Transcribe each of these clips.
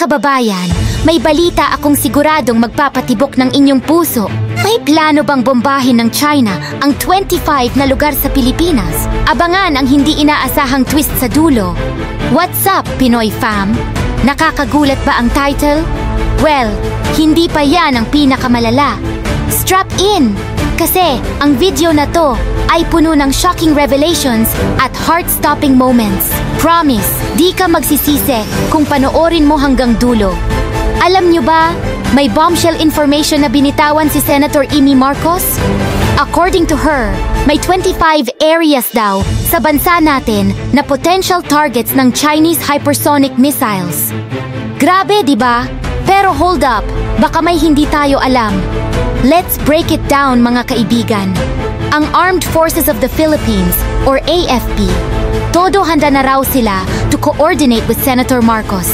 kababayan, may balita akong siguradong magpapatibok ng inyong puso. May plano bang bombahin ng China ang 25 na lugar sa Pilipinas? Abangan ang hindi inaasahang twist sa dulo. What's up, Pinoy fam? Nakakagulat ba ang title? Well, hindi pa yan ang pinakamalala. Strap in! Kasi ang video na to ay puno ng shocking revelations at heart-stopping moments. Promise, di ka magsisisi kung panoorin mo hanggang dulo. Alam nyo ba, may bombshell information na binitawan si Senator Amy Marcos? According to her, may 25 areas daw sa bansa natin na potential targets ng Chinese hypersonic missiles. Grabe, di ba? Pero hold up, baka may hindi tayo alam. Let's break it down, mga kaibigan. Ang Armed Forces of the Philippines, or AFP, todo handa na raw sila to coordinate with Senator Marcos.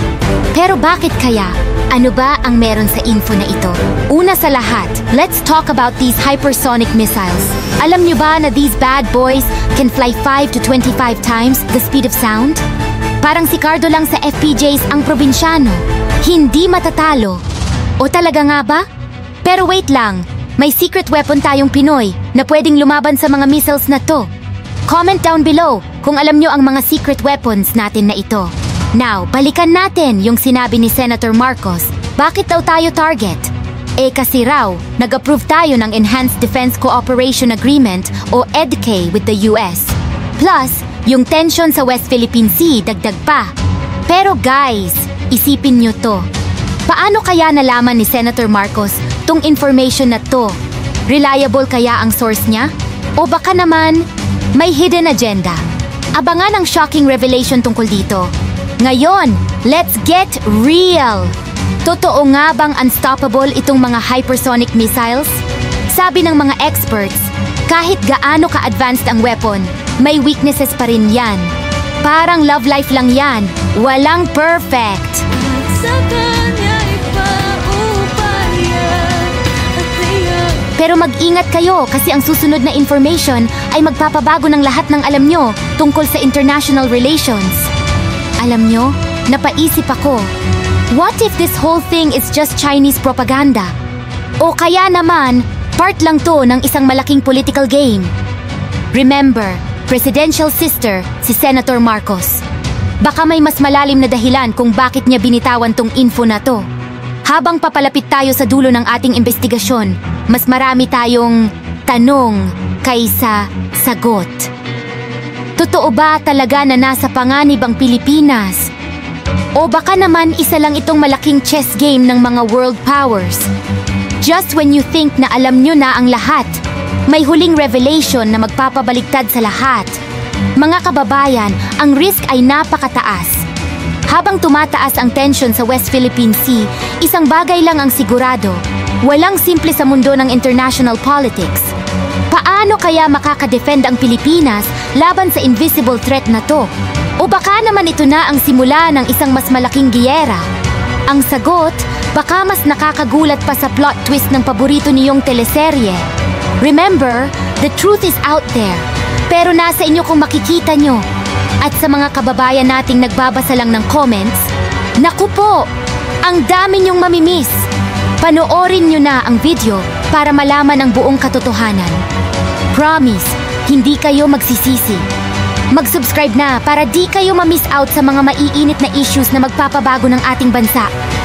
Pero bakit kaya? Ano ba ang meron sa info na ito? Una sa lahat, let's talk about these hypersonic missiles. Alam nyo ba na these bad boys can fly 5 to 25 times the speed of sound? Parang si Cardo lang sa FPJs ang probinsyano. Hindi matatalo. O talaga nga ba? Pero wait lang, may secret weapon tayong Pinoy na pwedeng lumaban sa mga missiles na to. Comment down below kung alam nyo ang mga secret weapons natin na ito. Now, balikan natin yung sinabi ni Senator Marcos. Bakit daw tayo target? Kasi raw, nag-approve tayo ng Enhanced Defense Cooperation Agreement o EDCA with the US. Plus, yung tension sa West Philippine Sea dagdag pa. Pero guys, isipin nyo to. Paano kaya nalaman ni Senator Marcos tong information na to? Reliable kaya ang source niya? O baka naman, may hidden agenda? Abangan ang shocking revelation tungkol dito. Ngayon, let's get real! Totoo nga bang unstoppable itong mga hypersonic missiles? Sabi ng mga experts, kahit gaano ka-advanced ang weapon, may weaknesses pa rin yan. Parang love life lang yan, walang perfect! Pero mag-ingat kayo kasi ang susunod na information ay magpapabago ng lahat ng alam nyo tungkol sa international relations. Alam nyo, napaisip ako, what if this whole thing is just Chinese propaganda? O kaya naman, part lang to ng isang malaking political game. Remember, presidential sister si Senator Marcos. Baka may mas malalim na dahilan kung bakit niya binitawan tong info na to. Habang papalapit tayo sa dulo ng ating investigasyon, mas marami tayong tanong kaysa sagot. Totoo ba talaga na nasa panganib ang Pilipinas? O baka naman isa lang itong malaking chess game ng mga world powers? Just when you think na alam nyo na ang lahat, may huling revelation na magpapabaligtad sa lahat. Mga kababayan, ang risk ay napakataas. Habang tumataas ang tension sa West Philippine Sea, isang bagay lang ang sigurado. Walang simple sa mundo ng international politics. Paano kaya makakadefend ang Pilipinas laban sa invisible threat na to? O baka naman ito na ang simula ng isang mas malaking giyera? Ang sagot, baka mas nakakagulat pa sa plot twist ng paborito niyong teleserye. Remember, the truth is out there. Pero nasa inyo kung makikita nyo. At sa mga kababayan nating nagbabasa lang ng comments, naku po, ang dami nyong mamimiss. Panoorin nyo na ang video para malaman ang buong katotohanan. Promise, hindi kayo magsisisi. Mag-subscribe na para di kayo ma-miss out sa mga maiinit na issues na magpapabago ng ating bansa.